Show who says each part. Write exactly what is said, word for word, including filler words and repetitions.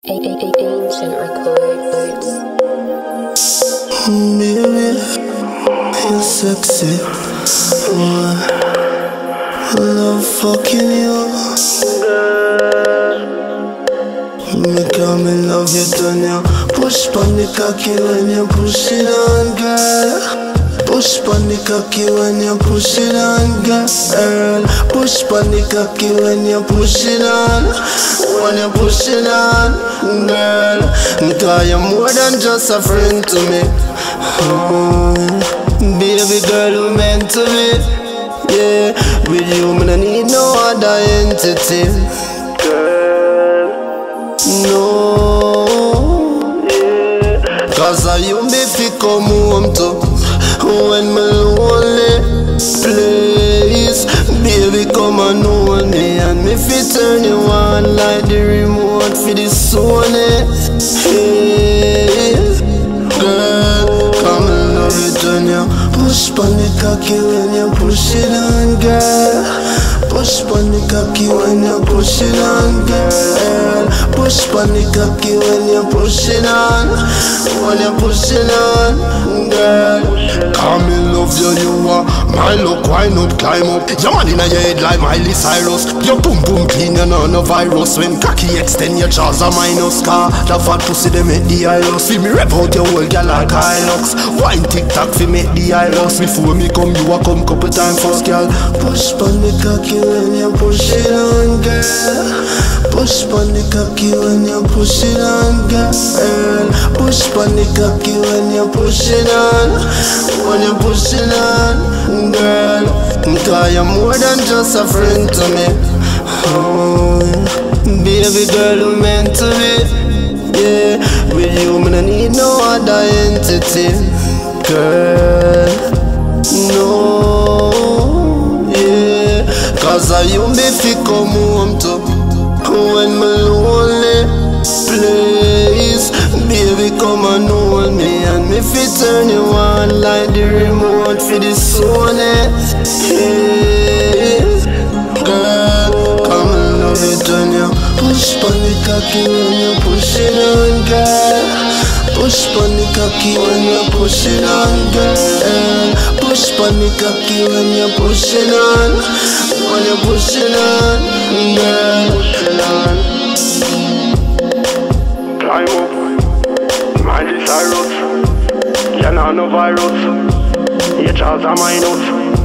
Speaker 1: Ancient Records.
Speaker 2: Baby, you're sexy. Oh, I love fucking you. Me come in love you, turn you. Push pon the cocky when you push it on, girl. Push pon the cocky when you push it on, girl. Push pon the cocky when you push it on. When you push it on, girl. Cause you're more than just a friend to me. Oh, baby girl, you meant to be. Yeah, with you, me no need no other entity. Girl, no, yeah. Cause of you, me fi come home to. When me lonely, please, baby, come and hold me. And me fi turn you on like the remote for the Sony. Hey, girl, come and love it when you push pon the cocky when you push it on, girl. Push pon the cocky when you push it on, girl. Push pon the cocky when you push it on. When you push it on, girl. Come in love you, you are my luck, wine up, climb up. Your man in your head like Miley Cyrus. Your boom boom clean, you know no virus. When cocky extend your jaws are minus. Car the fat pussy they make the eye loss. Feel me rev out your whole gal like Hilux. Wine tick tock fi make the eye loss. Before me come you a come couple time first, girl. Push pon the cocky when you push it on, girl. Push pon the cocky when you push it on, girl. Push pon the cocky when you push it on. When you push it on, girl. Cause you're more than just a friend to me. Oh, baby girl, you meant to be. Yeah, with you, me no need no other entity. Girl, no, yeah. Cause of you, me fi come home to. When me lonely, please, baby, come and hold me. And me fi turn you on like the remote for the Sony. Hey, girl, come and love it when you push pon the cocky when you push it on, girl. Push pon the cocky when you push it on, girl. Push pon the cocky when you push it on. When you push it on, girl. Push it on. Climb up, Miley Cyrus. You know no virus. Your jaws are minus.